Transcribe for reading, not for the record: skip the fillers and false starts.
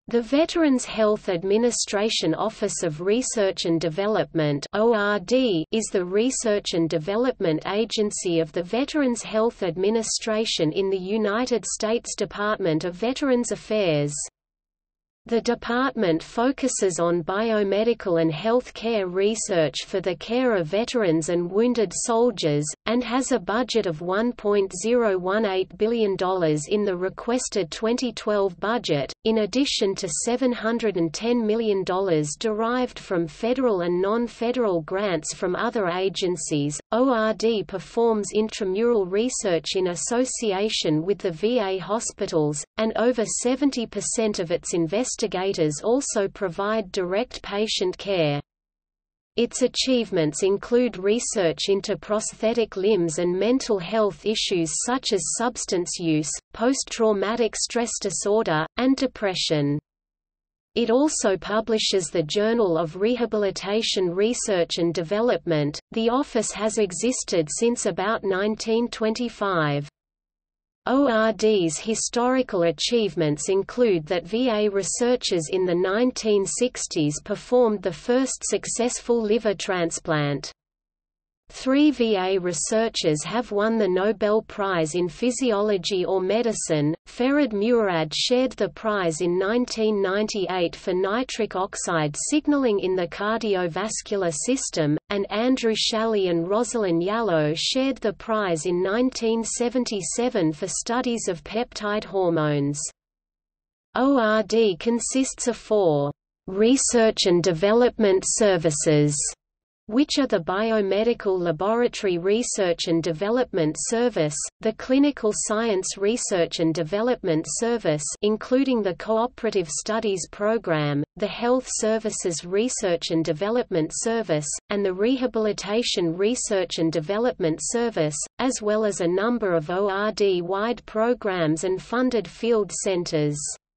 The Veterans Health Administration Office of Research and Development (ORD) is the research and development agency of the Veterans Health Administration in the United States Department of Veterans Affairs. The department focuses on biomedical and health care research for the care of veterans and wounded soldiers, and has a budget of $1.018 billion in the requested 2012 budget, in addition to $710 million derived from federal and non-federal grants from other agencies. ORD performs intramural research in association with the VA hospitals, and over 70% of its investigators also provide direct patient care. Its achievements include research into prosthetic limbs and mental health issues such as substance use, post-traumatic stress disorder, and depression. It also publishes the Journal of Rehabilitation Research and Development. The office has existed since about 1925. ORD's historical achievements include that VA researchers in the 1960s performed the first successful liver transplant. 3 VA researchers have won the Nobel Prize in Physiology or Medicine. Ferid Murad shared the prize in 1998 for nitric oxide signaling in the cardiovascular system, and Andrew Shalley and Rosalind Yalow shared the prize in 1977 for studies of peptide hormones. ORD consists of 4 research and development services, which are the Biomedical Laboratory Research and Development Service, the Clinical Science Research and Development Service including the Cooperative Studies Program, the Health Services Research and Development Service, and the Rehabilitation Research and Development Service, as well as a number of ORD-wide programs and funded field centers.